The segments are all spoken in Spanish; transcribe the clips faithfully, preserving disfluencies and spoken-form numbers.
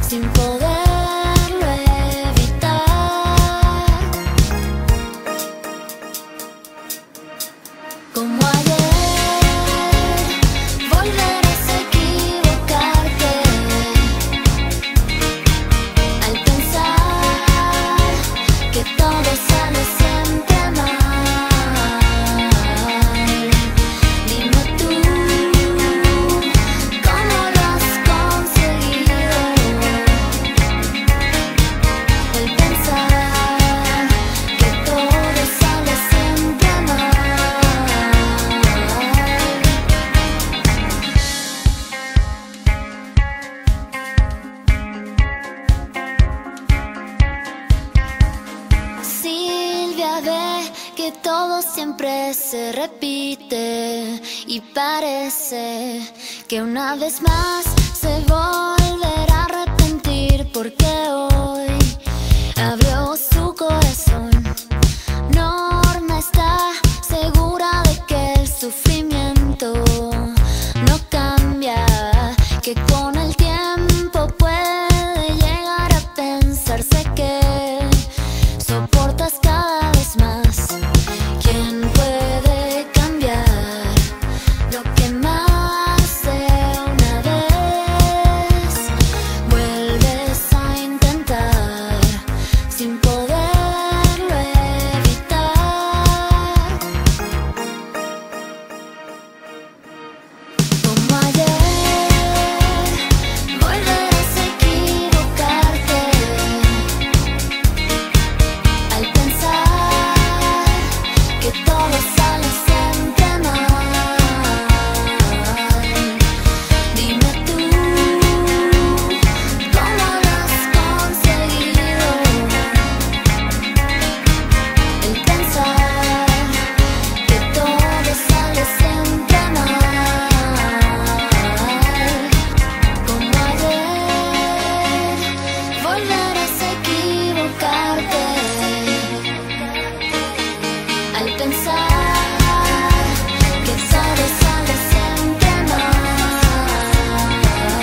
sin poderlo evitar. Como ayer, volverás a equivocarte al pensar que todo sale siempre mal. Dime tú, ¿cómo lo has conseguido? El pensar que todo sale siempre mal. Silvia ve que todo siempre se repite y parece que una vez más se volverá a arrepentir, porque hoy abrió su corazón. Norma está segura de que el sufrimiento no cambia, que con el tiempo puede llegar a pensarse que soportas cada vez más. ¿Quién puede cambiar lo que más de una vez vuelves a intentar sin poderlo evitar? Como ayer, volverás a equivocarte al pensar que todo sale siempre mal. Dime tú, ¿cómo lo has conseguido? El pensar que todo sale siempre mal. Como ayer, volverás a equivocarte al pensar que todo sale siempre mal.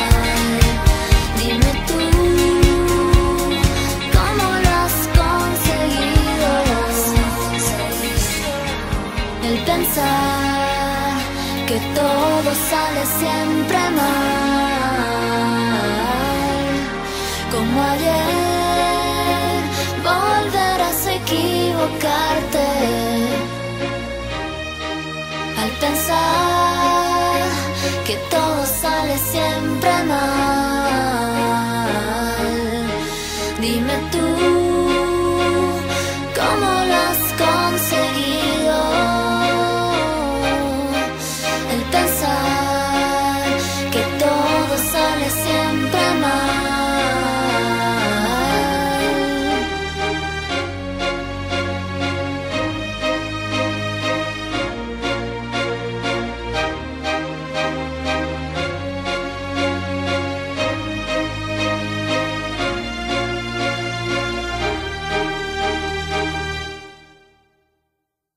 Dime tú, ¿cómo lo has conseguido? El pensar que todo sale siempre mal. Como ayer, volverás a equivocarte